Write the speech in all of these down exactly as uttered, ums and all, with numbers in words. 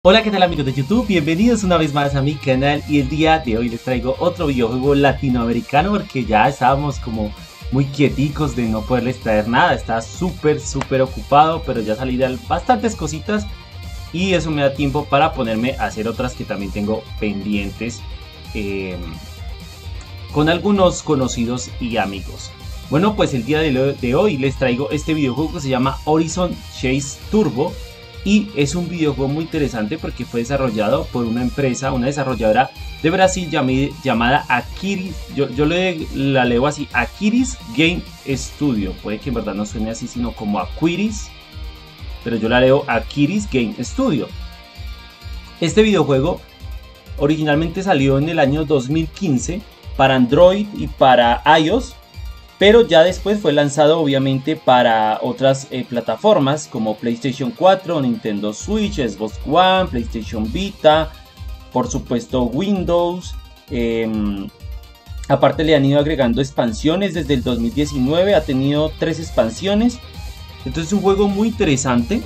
Hola, ¿qué tal amigos de YouTube? Bienvenidos una vez más a mi canal y el día de hoy les traigo otro videojuego latinoamericano porque ya estábamos como muy quieticos de no poderles traer nada. Estaba súper súper ocupado, pero ya salieron bastantes cositas y eso me da tiempo para ponerme a hacer otras que también tengo pendientes eh, con algunos conocidos y amigos. Bueno, pues el día de hoy les traigo este videojuego que se llama Horizon Chase Turbo. Y es un videojuego muy interesante porque fue desarrollado por una empresa, una desarrolladora de Brasil llamada Aquiris. Yo, yo le, la leo así, Aquiris Game Studio. Puede que en verdad no suene así, sino como Aquiris, pero yo la leo Aquiris Game Studio. Este videojuego originalmente salió en el año dos mil quince para Android y para iOS. Pero ya después fue lanzado obviamente para otras eh, plataformas como PlayStation cuatro, Nintendo Switch, Xbox One, PlayStation Vita, por supuesto Windows. Eh, aparte le han ido agregando expansiones desde el dos mil diecinueve, ha tenido tres expansiones. Entonces es un juego muy interesante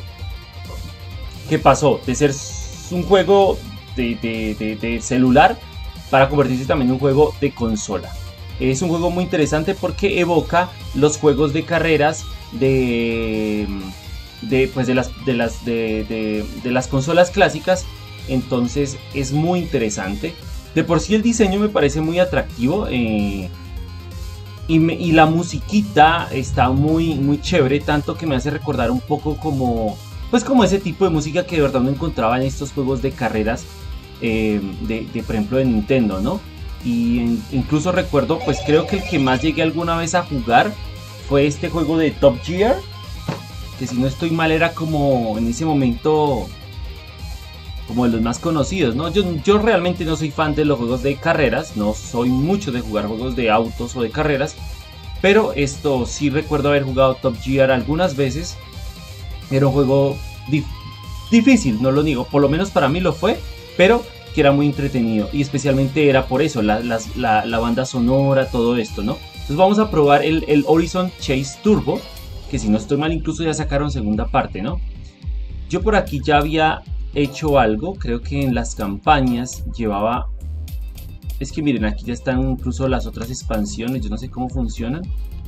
que pasó de ser un juego de, de, de, de celular para convertirse también en un juego de consola. Es un juego muy interesante porque evoca los juegos de carreras de, de, pues de, las, de, las, de, de, de las consolas clásicas. Entonces es muy interesante. De por sí el diseño me parece muy atractivo. Eh, y, me, y la musiquita está muy, muy chévere. Tanto que me hace recordar un poco como, pues como ese tipo de música que de verdad no encontraba en estos juegos de carreras. Eh, de, de, por ejemplo de Nintendo, ¿no? Y en, incluso recuerdo, pues creo que el que más llegué alguna vez a jugar fue este juego de Top Gear, que si no estoy mal era como en ese momento como de los más conocidos, ¿no? Yo, yo realmente no soy fan de los juegos de carreras, no soy mucho de jugar juegos de autos o de carreras, pero esto sí recuerdo haber jugado Top Gear algunas veces. Era un juego dif difícil, no lo niego, por lo menos para mí lo fue, pero que era muy entretenido y especialmente era por eso, la, la, la, la banda sonora, todo esto, ¿no? Entonces vamos a probar el, el Horizon Chase Turbo, que si no estoy mal incluso ya sacaron segunda parte, ¿no? Yo por aquí ya había hecho algo, creo que en las campañas llevaba... Es que miren, aquí ya están incluso las otras expansiones, yo no sé cómo funcionan.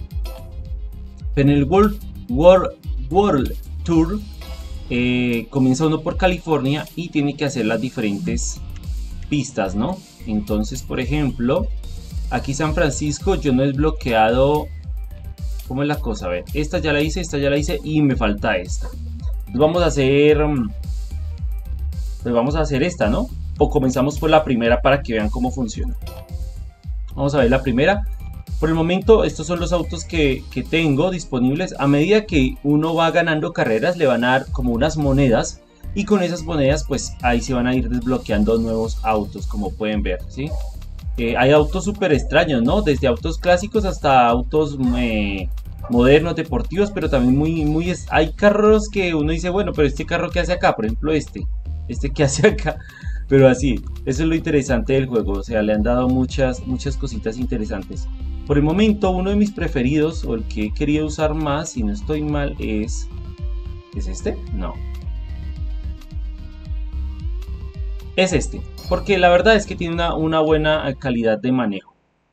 Pero en el World, World, World Tour eh, comienza uno por California y tiene que hacer las diferentes pistas, ¿no? Entonces, por ejemplo, aquí San Francisco yo no he desbloqueado. ¿Cómo es la cosa? A ver, esta ya la hice, esta ya la hice y me falta esta. Entonces vamos a hacer pues vamos a hacer esta, ¿no? O comenzamos por la primera para que vean cómo funciona. Vamos a ver la primera. Por el momento estos son los autos que, que tengo disponibles. A medida que uno va ganando carreras le van a dar como unas monedas. Y con esas monedas pues ahí se van a ir desbloqueando nuevos autos, como pueden ver, ¿sí? Eh, hay autos súper extraños, ¿no? Desde autos clásicos hasta autos eh, modernos, deportivos, pero también muy, muy... Hay carros que uno dice, bueno, pero este carro ¿qué hace acá? Por ejemplo este, este ¿qué hace acá? Pero así, eso es lo interesante del juego, o sea, le han dado muchas, muchas cositas interesantes. Por el momento uno de mis preferidos, o el que he querido usar más, si no estoy mal, es... ¿Es este? No. Es este, porque la verdad es que tiene una, una buena calidad de manejo.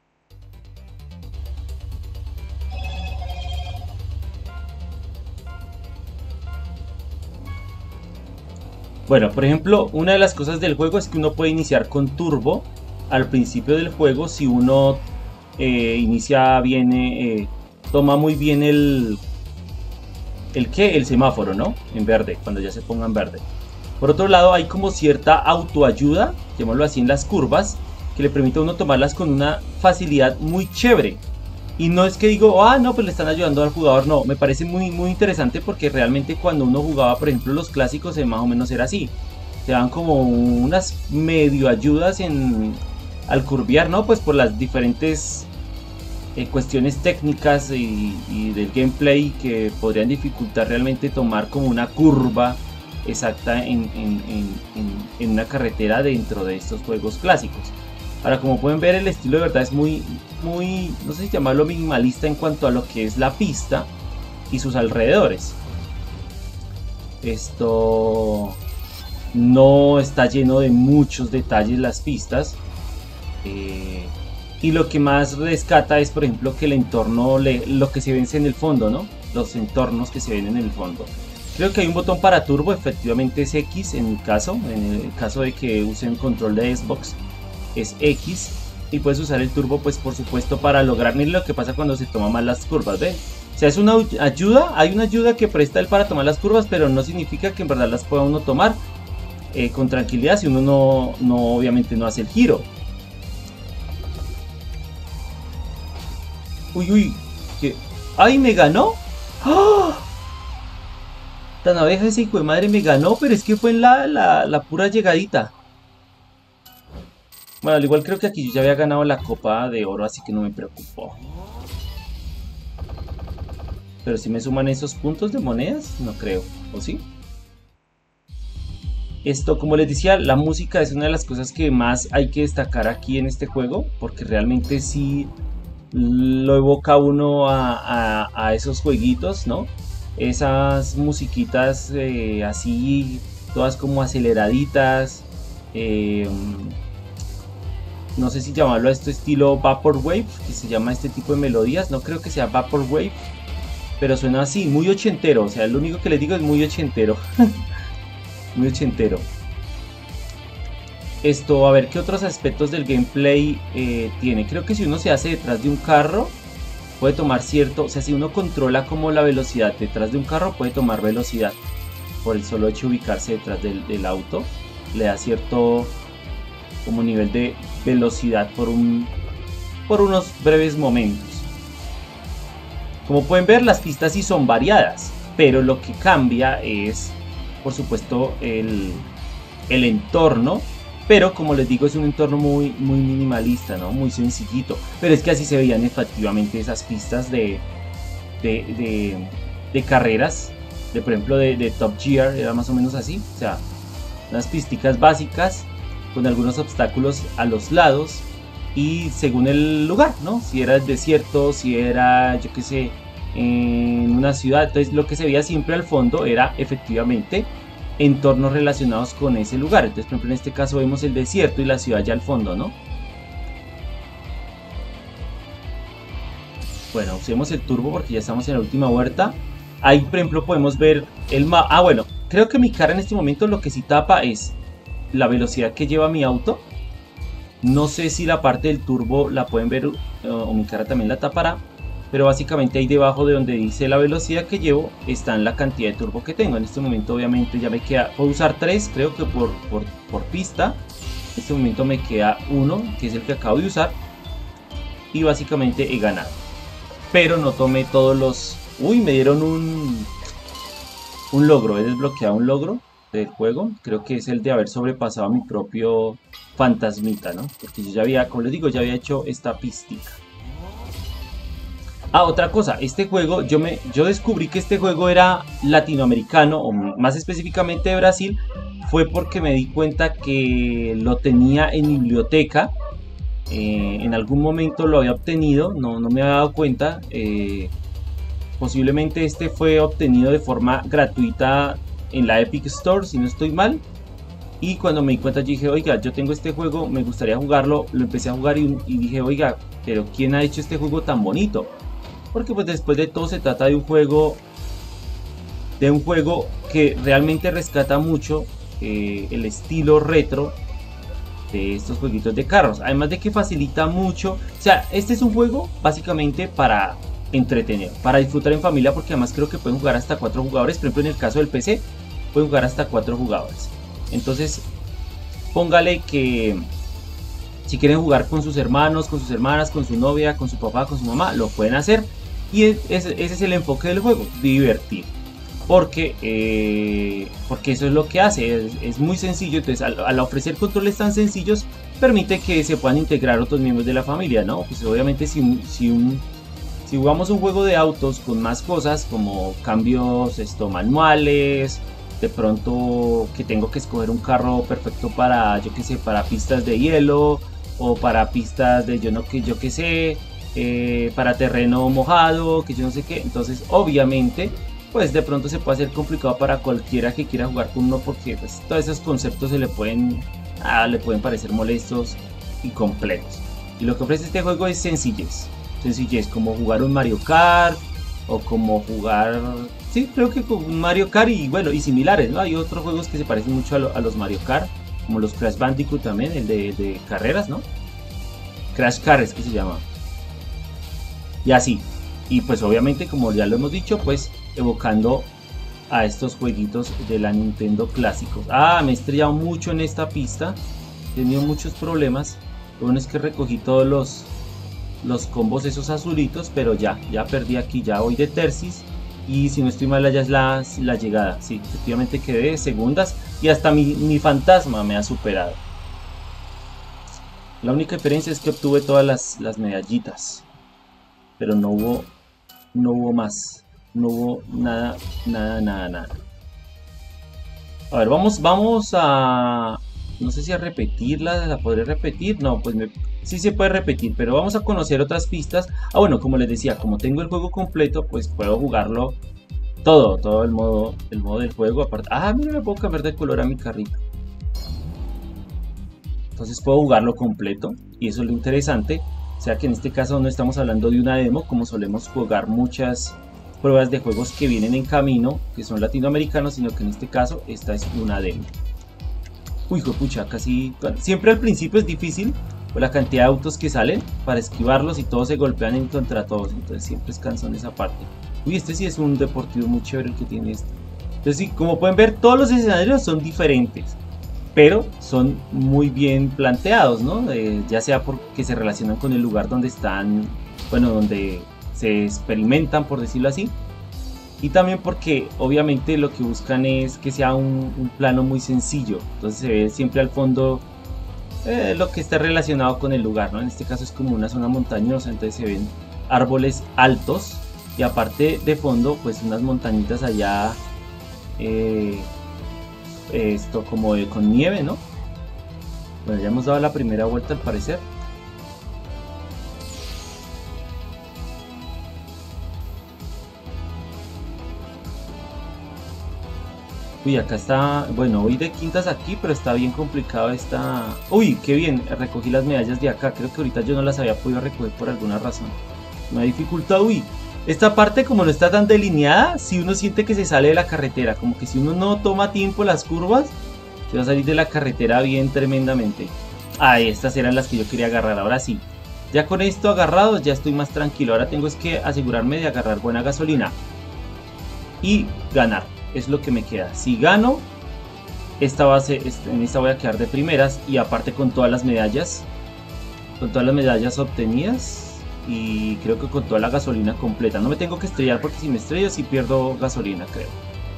Bueno, por ejemplo, una de las cosas del juego es que uno puede iniciar con turbo al principio del juego si uno eh, inicia bien, eh, toma muy bien el, el ¿qué? El semáforo, ¿no? En verde, cuando ya se ponga en verde. Por otro lado hay como cierta autoayuda, llamémoslo así, en las curvas, que le permite a uno tomarlas con una facilidad muy chévere. Y no es que digo, ah no, pues le están ayudando al jugador, no, me parece muy, muy interesante porque realmente cuando uno jugaba, por ejemplo, los clásicos, eh, más o menos era así. Te dan como unas medio ayudas en, al curvear, ¿no? Pues por las diferentes eh, cuestiones técnicas y, y del gameplay que podrían dificultar realmente tomar como una curva exacta en, en, en, en, en una carretera dentro de estos juegos clásicos. Ahora, como pueden ver, el estilo de verdad es muy, muy, no sé si llamarlo minimalista en cuanto a lo que es la pista y sus alrededores. Esto... no está lleno de muchos detalles las pistas. Eh, y lo que más rescata es, por ejemplo, que el entorno, le, lo que se vence en el fondo, ¿no? Los entornos que se ven en el fondo. Creo que hay un botón para turbo, efectivamente es X en mi caso. En el caso de que usen control de Xbox es X. Y puedes usar el turbo, pues por supuesto, para lograr. Miren lo que pasa cuando se toman mal las curvas, ¿ven? O sea, es una ayuda, hay una ayuda que presta él para tomar las curvas, pero no significa que en verdad las pueda uno tomar eh, con tranquilidad si uno no, no, obviamente no hace el giro. Uy, uy, ¿qué? ¡Ay, me ganó! ¡Ah! Tan abeja ese hijo de madre me ganó, pero es que fue en la, la, la pura llegadita. Bueno, al igual creo que aquí yo ya había ganado la copa de oro, así que no me preocupó. Pero si me suman esos puntos de monedas, no creo, ¿o sí? Esto, como les decía, la música es una de las cosas que más hay que destacar aquí en este juego, porque realmente sí lo evoca uno a, a, a esos jueguitos, ¿no? Esas musiquitas eh, así, todas como aceleraditas, eh, no sé si llamarlo a esto estilo Vaporwave, que se llama este tipo de melodías, no creo que sea Vaporwave, pero suena así, muy ochentero, o sea, lo único que les digo es muy ochentero, muy ochentero. Esto, a ver, ¿qué otros aspectos del gameplay eh, tiene? Creo que si uno se hace detrás de un carro, puede tomar cierto, o sea, si uno controla como la velocidad detrás de un carro, puede tomar velocidad, por el solo hecho de ubicarse detrás del, del auto, le da cierto como nivel de velocidad por, un, por unos breves momentos. Como pueden ver, las pistas sí son variadas, pero lo que cambia es, por supuesto, el, el entorno. Pero como les digo, es un entorno muy, muy minimalista, ¿no? Muy sencillito. Pero es que así se veían efectivamente esas pistas de, de, de, de carreras. De, por ejemplo, de, de Top Gear, era más o menos así. O sea, unas pisticas básicas con algunos obstáculos a los lados. Y según el lugar, ¿no? Si era el desierto, si era, yo qué sé, en una ciudad. Entonces lo que se veía siempre al fondo era efectivamente entornos relacionados con ese lugar. Entonces, por ejemplo, en este caso vemos el desierto y la ciudad ya al fondo, ¿no? Bueno, usemos el turbo porque ya estamos en la última vuelta. Ahí, por ejemplo, podemos ver el mapa. Ah, bueno, creo que mi cara en este momento lo que sí tapa es la velocidad que lleva mi auto. No sé si la parte del turbo la pueden ver o mi cara también la tapará. Pero básicamente ahí debajo de donde dice la velocidad que llevo está en la cantidad de turbo que tengo. En este momento obviamente ya me queda, puedo usar tres, creo que por, por, por pista. En este momento me queda uno, que es el que acabo de usar. Y básicamente he ganado. Pero no tomé todos los... Uy, me dieron un, un logro, he desbloqueado un logro del juego. Creo que es el de haber sobrepasado a mi propio fantasmita, ¿no? Porque yo ya había, como les digo, ya había hecho esta pistica. Ah, otra cosa, este juego, yo, me, yo descubrí que este juego era latinoamericano, o más específicamente de Brasil, fue porque me di cuenta que lo tenía en biblioteca, eh, en algún momento lo había obtenido, no, no me había dado cuenta, eh, posiblemente este fue obtenido de forma gratuita en la Epic Store, si no estoy mal, y cuando me di cuenta yo dije, oiga, yo tengo este juego, me gustaría jugarlo, lo empecé a jugar y, y dije, oiga, pero ¿quién ha hecho este juego tan bonito? Porque pues después de todo se trata de un juego de un juego que realmente rescata mucho eh, el estilo retro de estos jueguitos de carros. Además de que facilita mucho. O sea, este es un juego básicamente para entretener, para disfrutar en familia, porque además creo que pueden jugar hasta cuatro jugadores. Por ejemplo, en el caso del P C pueden jugar hasta cuatro jugadores. Entonces póngale que si quieren jugar con sus hermanos, con sus hermanas, con su novia, con su papá, con su mamá, lo pueden hacer. Y ese, ese es el enfoque del juego, divertir. Porque, eh, porque eso es lo que hace, es, es muy sencillo. Entonces al, al ofrecer controles tan sencillos, permite que se puedan integrar otros miembros de la familia, ¿no? Pues obviamente si, si, un, si jugamos un juego de autos con más cosas, como cambios esto, manuales, de pronto que tengo que escoger un carro perfecto para, yo que sé, para pistas de hielo, o para pistas de yo no que yo que sé, eh, para terreno mojado, que yo no sé qué. Entonces obviamente pues de pronto se puede hacer complicado para cualquiera que quiera jugar con uno, porque pues, todos esos conceptos se le pueden, ah, le pueden parecer molestos y complejos. Y lo que ofrece este juego es sencillez, sencillez, como jugar un Mario Kart o como jugar, sí, creo que con un Mario Kart y bueno, y similares, ¿no? Hay otros juegos que se parecen mucho a, lo, a los Mario Kart, como los Crash Bandicoot también, el de, de carreras, ¿no? Crash Kart es que se llama. Y así, y pues obviamente como ya lo hemos dicho, pues evocando a estos jueguitos de la Nintendo clásicos. Ah, me he estrellado mucho en esta pista, he tenido muchos problemas. Lo bueno es que recogí todos los, los combos esos azulitos, pero ya, ya perdí aquí, ya voy de tercis. Y si no estoy mal, ya es la, la llegada. Sí, efectivamente quedé de segundas y hasta mi, mi fantasma me ha superado. La única diferencia es que obtuve todas las, las medallitas, pero no hubo, no hubo más, no hubo nada, nada, nada, nada. A ver, vamos, vamos a, no sé si a repetirla, ¿la podré repetir? No, pues me, sí se puede repetir, pero vamos a conocer otras pistas. Ah, bueno, como les decía, como tengo el juego completo, pues puedo jugarlo todo, todo el modo, el modo del juego. Aparte, ah, mira, me puedo cambiar de color a mi carrito. Entonces puedo jugarlo completo y eso es lo interesante. O sea que en este caso no estamos hablando de una demo, como solemos jugar muchas pruebas de juegos que vienen en camino, que son latinoamericanos, sino que en este caso esta es una demo. Uy, pucha, casi... Siempre al principio es difícil por la cantidad de autos que salen para esquivarlos y todos se golpean en contra todos, entonces siempre es cansón esa parte. Uy, este sí es un deportivo muy chévere el que tiene este. Entonces sí, como pueden ver, todos los escenarios son diferentes, pero son muy bien planteados, ¿no? Eh, ya sea porque se relacionan con el lugar donde están, bueno, donde se experimentan, por decirlo así, y también porque obviamente lo que buscan es que sea un, un plano muy sencillo, entonces se ve siempre al fondo eh, lo que está relacionado con el lugar, ¿no? En este caso es como una zona montañosa, entonces se ven árboles altos y aparte de fondo pues unas montañitas allá, eh, esto como de, con nieve, ¿no? Bueno, ya hemos dado la primera vuelta al parecer. Uy, acá está, bueno, voy de quintas aquí, pero está bien complicado esta... Uy, qué bien, recogí las medallas de acá, creo que ahorita yo no las había podido recoger por alguna razón. Me ha dificultado, uy, esta parte como no está tan delineada, si uno siente que se sale de la carretera, como que si uno no toma tiempo las curvas, se va a salir de la carretera bien tremendamente. Ah, estas eran las que yo quería agarrar, ahora sí. Ya con esto agarrado ya estoy más tranquilo, ahora tengo es que asegurarme de agarrar buena gasolina y ganar. Es lo que me queda. Si gano, esta base, en esta voy a quedar de primeras. Y aparte con todas las medallas, con todas las medallas obtenidas, y creo que con toda la gasolina completa. No me tengo que estrellar porque si me estrello sí pierdo gasolina, creo.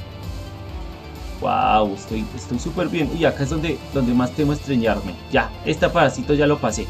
Wow, estoy estoy súper bien. Y acá es donde, donde más temo estrellarme. Ya, este parásito ya lo pasé.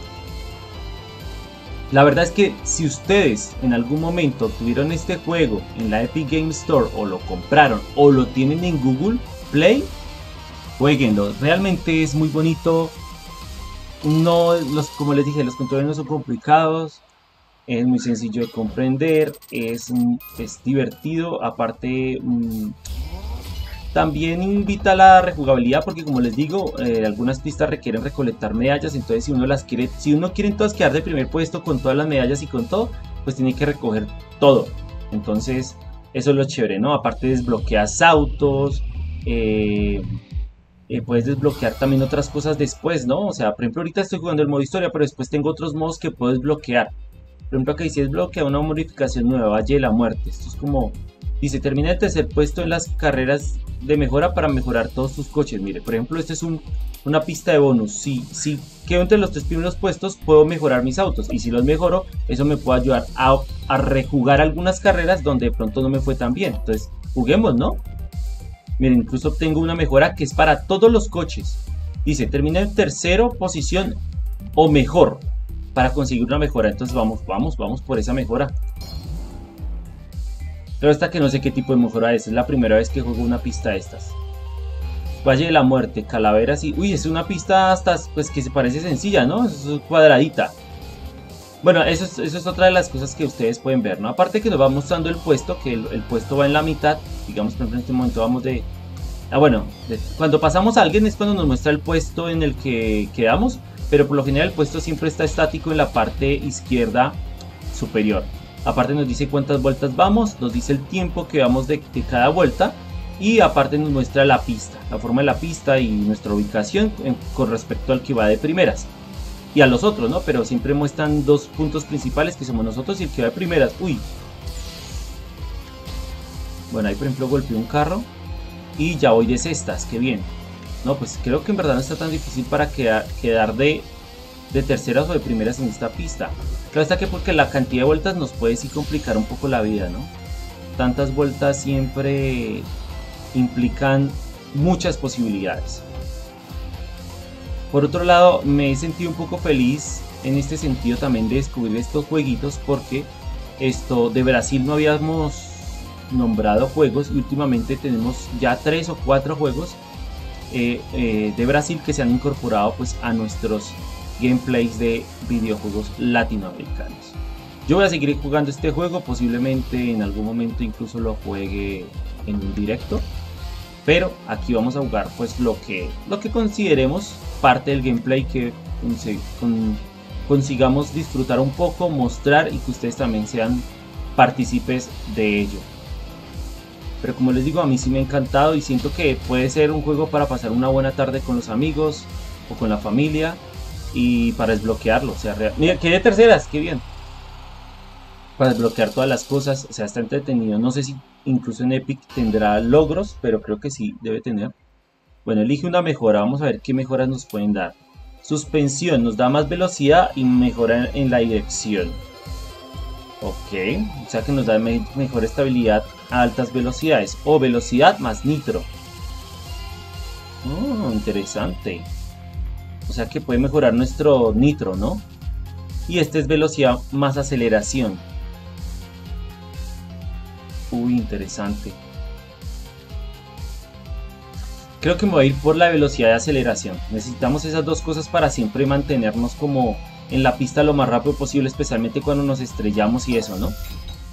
La verdad es que si ustedes en algún momento tuvieron este juego en la Epic Games Store o lo compraron o lo tienen en Google Play, jueguenlo. Realmente es muy bonito. No, los, como les dije, los controles no son complicados. Es muy sencillo de comprender. Es, es divertido. Aparte... Mmm, también invita a la rejugabilidad porque como les digo, eh, algunas pistas requieren recolectar medallas, entonces si uno las quiere, si uno quiere todas quedar de primer puesto con todas las medallas y con todo, pues tiene que recoger todo. Entonces eso es lo chévere, ¿no? Aparte desbloqueas autos, eh, eh, puedes desbloquear también otras cosas después, ¿no? O sea, por ejemplo ahorita estoy jugando el modo historia, pero después tengo otros modos que puedo desbloquear. Por ejemplo acá dice desbloquea una modificación nueva, Valle de la Muerte. Esto es como, dice termina el tercer puesto en las carreras de mejora para mejorar todos tus coches. Mire, por ejemplo, este es un, una pista de bonus. Si, si quedo entre los tres primeros puestos, puedo mejorar mis autos. Y si los mejoro, eso me puede ayudar a, a rejugar algunas carreras donde de pronto no me fue tan bien. Entonces, juguemos, ¿no? Miren, incluso obtengo una mejora que es para todos los coches. Dice, termina en tercera posición o mejor para conseguir una mejora. Entonces, vamos, vamos, vamos por esa mejora. Pero esta que no sé qué tipo de mejora es, es la primera vez que juego una pista de estas. Valle de la Muerte, calaveras y... Uy, es una pista hasta pues que se parece sencilla, ¿no? Es cuadradita. Bueno, eso es, eso es otra de las cosas que ustedes pueden ver, ¿no? Aparte que nos va mostrando el puesto, que el, el puesto va en la mitad. Digamos, por ejemplo, en este momento vamos de... Ah, bueno, de, cuando pasamos a alguien es cuando nos muestra el puesto en el que quedamos. Pero por lo general el puesto siempre está estático en la parte izquierda superior. Aparte nos dice cuántas vueltas vamos, nos dice el tiempo que vamos de, de cada vuelta. Y aparte nos muestra la pista, la forma de la pista y nuestra ubicación en, con respecto al que va de primeras. Y a los otros, ¿no? Pero siempre muestran dos puntos principales que somos nosotros y el que va de primeras. Uy. Bueno, ahí por ejemplo golpeé un carro y ya voy de cestas, qué bien. No, pues creo que en verdad no está tan difícil para quedar, quedar de, de terceras o de primeras en esta pista. Claro está que porque la cantidad de vueltas nos puede sí complicar un poco la vida, ¿no? Tantas vueltas siempre implican muchas posibilidades. Por otro lado, me he sentido un poco feliz en este sentido también de descubrir estos jueguitos, porque esto de Brasil no habíamos nombrado juegos y últimamente tenemos ya tres o cuatro juegos eh, eh, de Brasil que se han incorporado pues a nuestros gameplays de videojuegos latinoamericanos. Yo voy a seguir jugando este juego, posiblemente en algún momento incluso lo juegue en un directo. Pero aquí vamos a jugar pues lo que, lo que consideremos parte del gameplay que con, consigamos disfrutar un poco, mostrar y que ustedes también sean partícipes de ello. Pero como les digo, a mí sí me ha encantado y siento que puede ser un juego para pasar una buena tarde con los amigos o con la familia y para desbloquearlo. O sea, real... Mira, que de terceras, qué bien. Para desbloquear todas las cosas, o sea, está entretenido. No sé si incluso en Epic tendrá logros, pero creo que sí, debe tener. Bueno, elige una mejora, vamos a ver qué mejoras nos pueden dar. Suspensión, nos da más velocidad y mejora en la dirección. Ok, o sea que nos da me mejor estabilidad a altas velocidades. O velocidad más nitro. Oh, interesante. O sea que puede mejorar nuestro nitro, ¿no? Y este es velocidad más aceleración. Uy, interesante. Creo que me voy a ir por la velocidad de aceleración. Necesitamos esas dos cosas para siempre mantenernos como en la pista lo más rápido posible, especialmente cuando nos estrellamos y eso, ¿no?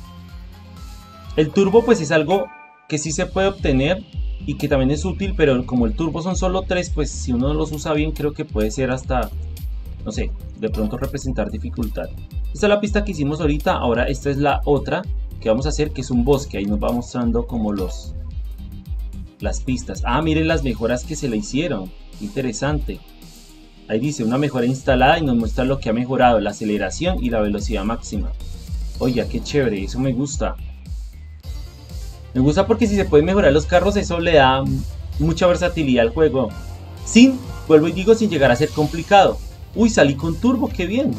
El turbo pues es algo que sí se puede obtener y que también es útil, pero como el turbo son solo tres, pues si uno los usa bien creo que puede ser hasta, no sé, de pronto representar dificultad. Esta es la pista que hicimos ahorita, ahora esta es la otra que vamos a hacer, que es un bosque. Ahí nos va mostrando como los las pistas. Ah, miren las mejoras que se le hicieron, interesante. Ahí dice una mejora instalada y nos muestra lo que ha mejorado, la aceleración y la velocidad máxima. Oye, qué chévere, eso me gusta. Me gusta porque si se pueden mejorar los carros, eso le da mucha versatilidad al juego. Sin, vuelvo y digo, sin llegar a ser complicado. Uy, salí con turbo, qué bien.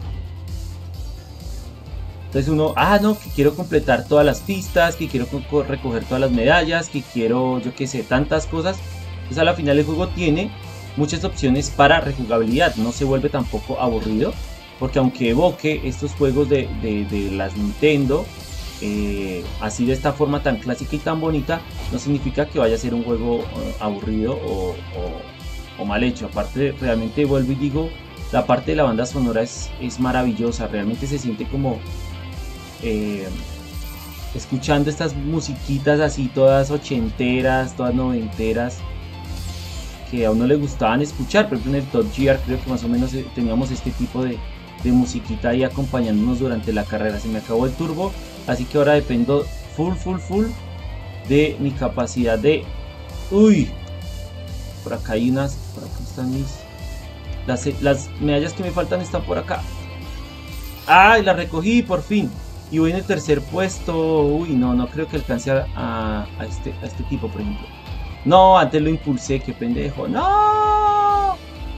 Entonces uno, ah no, que quiero completar todas las pistas, que quiero recoger todas las medallas, que quiero, yo qué sé, tantas cosas. Pues a la final el juego tiene muchas opciones para rejugabilidad, no se vuelve tampoco aburrido. Porque aunque evoque estos juegos de, de, de las Nintendo, eh, así de esta forma tan clásica y tan bonita, no significa que vaya a ser un juego uh, aburrido o, o, o mal hecho. Aparte, realmente vuelvo y digo, la parte de la banda sonora es, es maravillosa, realmente se siente como... Eh, escuchando estas musiquitas así todas ochenteras, todas noventeras que a uno le gustaban escuchar. Por ejemplo en el Top Gear creo que más o menos teníamos este tipo de, de musiquita ahí acompañándonos durante la carrera. Se me acabó el turbo, así que ahora dependo full full full de mi capacidad de... Uy, por acá hay unas, por acá están mis... Las, las medallas que me faltan están por acá. ¡Ay! Las recogí por fin. Y voy en el tercer puesto. Uy, no, no creo que alcance a, a, a, este, a este tipo, por ejemplo. No, antes lo impulsé, qué pendejo. ¡No!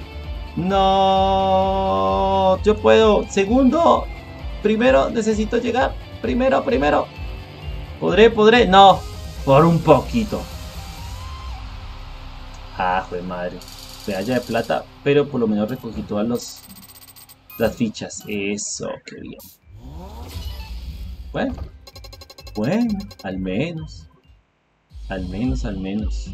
¡No! Yo puedo. Segundo. Primero, necesito llegar. Primero, primero. ¿Podré, podré? No. Por un poquito. Ah, joder, madre. Medalla de plata, pero por lo menos recogí todas los, las fichas. Eso, qué bien. Bueno, bueno, al menos, al menos, al menos.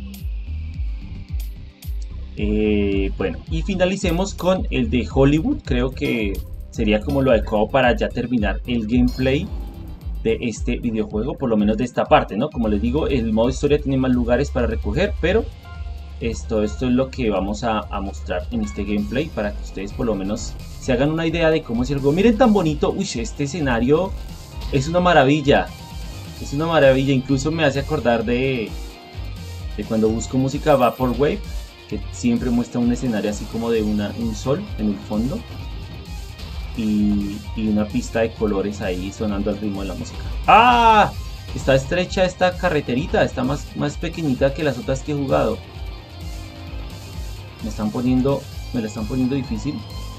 Eh, bueno, y finalicemos con el de Hollywood. Creo que sería como lo adecuado para ya terminar el gameplay de este videojuego, por lo menos de esta parte, ¿no? Como les digo, el modo historia tiene más lugares para recoger, pero esto, esto es lo que vamos a, a mostrar en este gameplay para que ustedes por lo menos se hagan una idea de cómo es el juego. Miren tan bonito, uy, este escenario es una maravilla, es una maravilla, incluso me hace acordar de, de cuando busco música Vaporwave, que siempre muestra un escenario así como de una, un sol en el fondo y, y una pista de colores ahí sonando al ritmo de la música. ¡Ah! Está estrecha esta carreterita, está más, más pequeñita que las otras que he jugado. Me están poniendo, me la están poniendo difícil.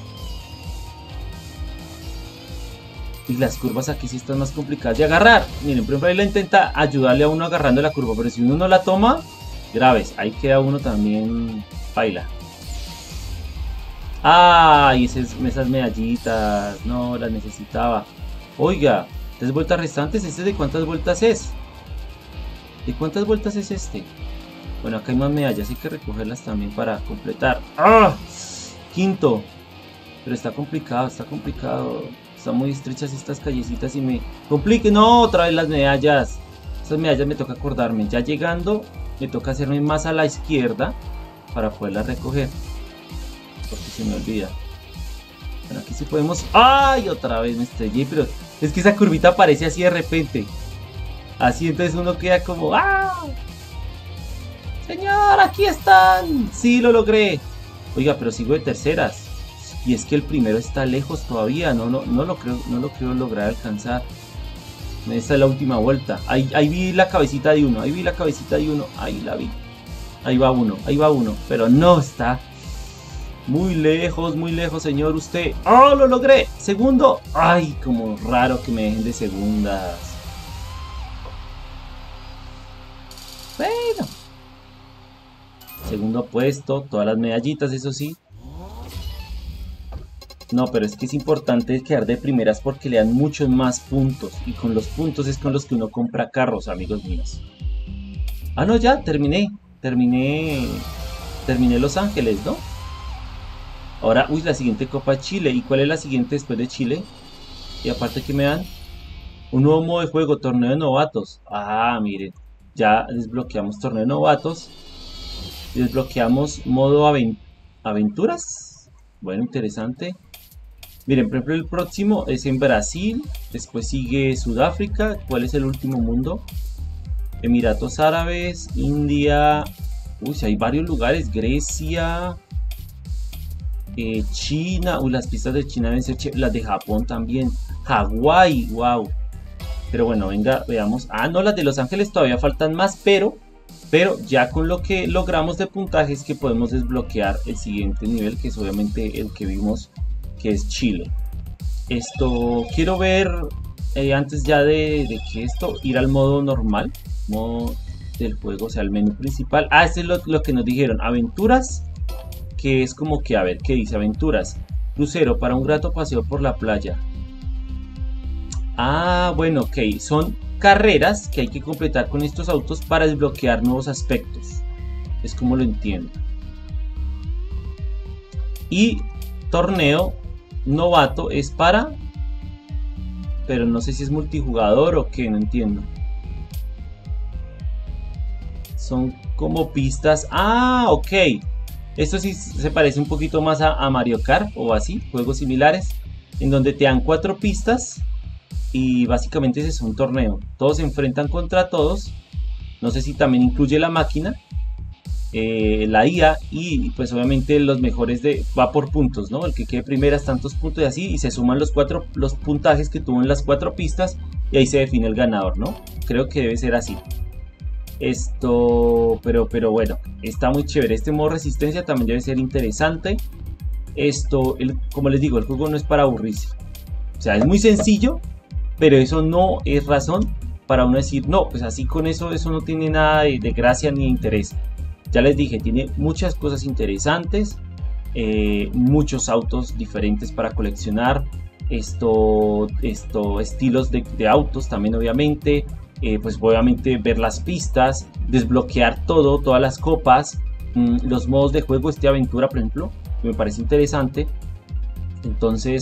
Y las curvas aquí sí están más complicadas de agarrar. Miren, por ejemplo, ahí la intenta ayudarle a uno agarrando la curva, pero si uno no la toma, graves, ahí queda uno también baila. ¡Ay! Esas, esas medallitas, no las necesitaba. Oiga, tres vueltas restantes, ¿este de cuántas vueltas es? ¿De cuántas vueltas es este? Bueno, acá hay más medallas, hay que recogerlas también para completar. ¡Ah! Quinto. Pero está complicado, está complicado. Están muy estrechas estas callecitas y me complique. No, otra vez las medallas. Estas medallas me toca acordarme. Ya llegando, me toca hacerme más a la izquierda para poderlas recoger. Porque se me olvida. Bueno, aquí sí podemos... ¡Ay! Otra vez me estrellé, pero es que esa curvita aparece así de repente. Así entonces uno queda como... ¡Ah! Señor, aquí están. Sí, lo logré. Oiga, pero sigo de terceras. Y es que el primero está lejos todavía. No, no, no lo creo, no lo creo lograr alcanzar. Esta es la última vuelta. Ahí, ahí vi la cabecita de uno. Ahí vi la cabecita de uno. Ahí la vi. Ahí va uno. Ahí va uno. Pero no está. Muy lejos, muy lejos, señor. Usted. ¡Oh, lo logré! Segundo. Ay, como raro que me dejen de segundas. Bueno. Segundo puesto, todas las medallitas, eso sí. No, pero es que es importante quedar de primeras porque le dan muchos más puntos. Y con los puntos es con los que uno compra carros, amigos míos. Ah, no, ya, terminé. Terminé. Terminé Los Ángeles, ¿no? Ahora, uy, la siguiente Copa Chile. ¿Y cuál es la siguiente después de Chile? Y aparte, ¿qué me dan? Un nuevo modo de juego, torneo de novatos. Ah, miren. Ya desbloqueamos torneo de novatos. Desbloqueamos modo aven aventuras. Bueno, interesante. Miren, por ejemplo, el próximo es en Brasil. Después sigue Sudáfrica. ¿Cuál es el último mundo? Emiratos Árabes, India. Uy, hay varios lugares. Grecia. Eh, China. Uy, las pistas de China deben ser las de Japón también. Hawái. Wow. Pero bueno, venga, veamos. Ah, no, las de Los Ángeles todavía faltan más, pero... Pero ya con lo que logramos de puntaje es que podemos desbloquear el siguiente nivel, que es obviamente el que vimos, que es Chile. Esto, quiero ver, eh, antes ya de, de que esto, ir al modo normal, modo del juego, o sea, el menú principal. Ah, este es lo, lo que nos dijeron, aventuras, que es como que, a ver, ¿qué dice? Aventuras, crucero para un grato paseo por la playa. Ah, bueno, ok, son... carreras que hay que completar con estos autos para desbloquear nuevos aspectos. Es como lo entiendo. Y torneo novato es para... Pero no sé si es multijugador o qué, no entiendo. Son como pistas... Ah, ok. Esto sí se parece un poquito más a, a Mario Kart o así, juegos similares. En donde te dan cuatro pistas... Y básicamente ese es un torneo. Todos se enfrentan contra todos. No sé si también incluye la máquina, eh, la I A. Y pues obviamente los mejores de va por puntos, ¿no? El que quede primeras tantos puntos y así. Y se suman los cuatro los puntajes que tuvo en las cuatro pistas. Y ahí se define el ganador, ¿no? Creo que debe ser así. Esto... Pero, pero bueno, está muy chévere. Este modo resistencia también debe ser interesante. Esto, el, como les digo, el juego no es para aburrirse. O sea, es muy sencillo. Pero eso no es razón para uno decir, no, pues así con eso, eso no tiene nada de, de gracia ni de interés. Ya les dije, tiene muchas cosas interesantes, eh, muchos autos diferentes para coleccionar, esto, esto estilos de, de autos también obviamente, eh, pues obviamente ver las pistas, desbloquear todo, todas las copas, mmm, los modos de juego, este aventura por ejemplo, que me parece interesante. Entonces...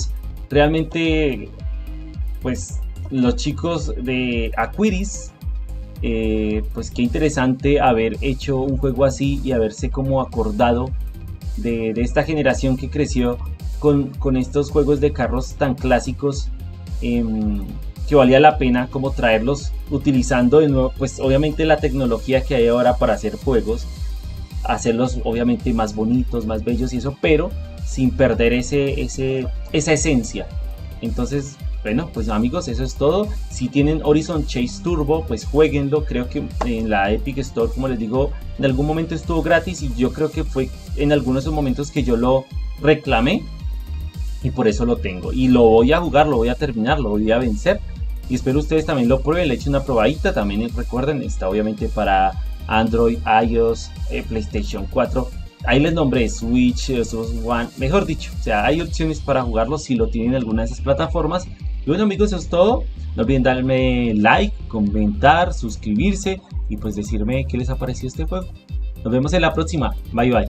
realmente, pues los chicos de Aquiris, eh, pues qué interesante haber hecho un juego así y haberse como acordado de, de esta generación que creció con, con estos juegos de carros tan clásicos, eh, que valía la pena como traerlos utilizando de nuevo, pues obviamente la tecnología que hay ahora para hacer juegos, hacerlos obviamente más bonitos, más bellos y eso, pero sin perder ese, ese, esa esencia. Entonces, bueno, pues amigos, eso es todo. Si tienen Horizon Chase Turbo, pues jueguenlo. Creo que en la Epic Store, como les digo, en algún momento estuvo gratis y yo creo que fue en algunos de esos momentos que yo lo reclamé y por eso lo tengo. Y lo voy a jugar, lo voy a terminar, lo voy a vencer. Y espero ustedes también lo prueben, le echen una probadita. También recuerden, está obviamente para Android, iOS, eh, PlayStation cuatro. Ahí les nombré Switch, Xbox One, mejor dicho, o sea, hay opciones para jugarlo si lo tienen en alguna de esas plataformas. Y bueno amigos, eso es todo. No olviden darme like, comentar, suscribirse y pues decirme qué les ha parecido este juego. Nos vemos en la próxima. Bye bye.